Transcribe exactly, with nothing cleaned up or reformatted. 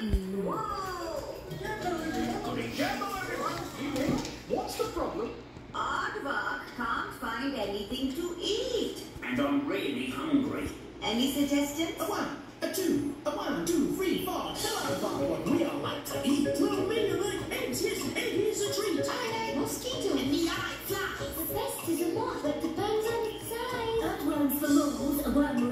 What's the problem? Aardvark can't find anything to eat. And I'm really hungry. Any suggestions? A one, a two, a one, two, three, four. Tell Aardvark what we all like to eat. Well, maybe like eggs. Yes, egg is a treat. I like mosquito. And me, I like flies. The best is a lot that depends on its size. Earthworms for moles, a worm